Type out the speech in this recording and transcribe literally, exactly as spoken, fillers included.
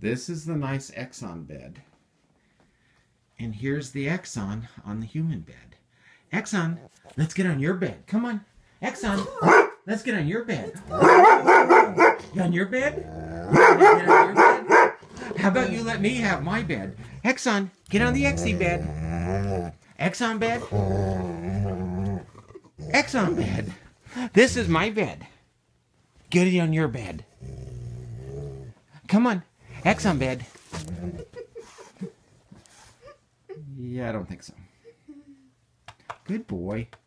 This is the nice Exxon bed. And here's the Exxon on the human bed. Exxon, let's get on your bed. Come on. Exxon, let's get on your bed. You on your bed? Get on your bed? How about you let me have my bed? Exxon, get on the Exy bed. Exxon bed? Exxon bed. This is my bed. Get on your bed. Come on. Exxon bed. Yeah, I don't think so. Good boy.